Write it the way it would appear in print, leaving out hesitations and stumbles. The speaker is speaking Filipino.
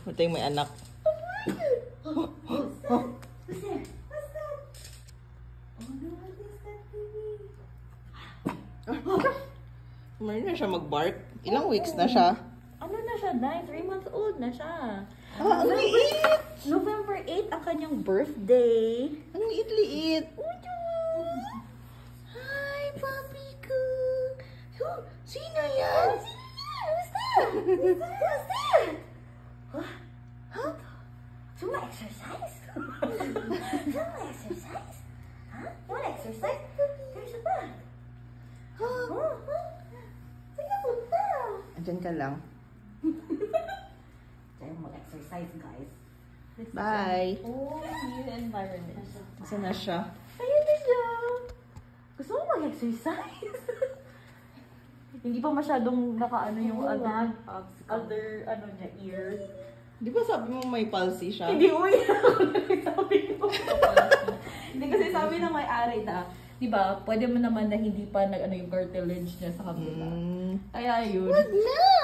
Ito yung may anak. What's that? What's that? What's that? Oh no, what is that, baby? Mayroon na siya mag-bark. Ilang weeks na siya? Ano na siya, Day? 3 months old na siya. Ah, ang liit! November 8 ang kanyang birthday. Ang liit-liit. Hi, puppy ko. Sino yan? Who's that? Who's that? Who's that? Huh? Do you want exercise? Do you want exercise? Huh? You want exercise? There's a bag. Huh? Sige, punta. Andyan ka lang. Tayo mag-exercise, guys. Bye. Oh, new environment. Saan na siya? Ayun na siya. Gusto mo mag-exercise? Hindi pa masyadong nakaano yung other niya, ear. Di ba sabi mo may palsy siya? Hindi, uwi sabi mo. Hindi kasi sabi ng may-ari na, di ba, pwede mo naman na hindi pa yung cartilage niya sa kabila. Kaya yun. Wag na!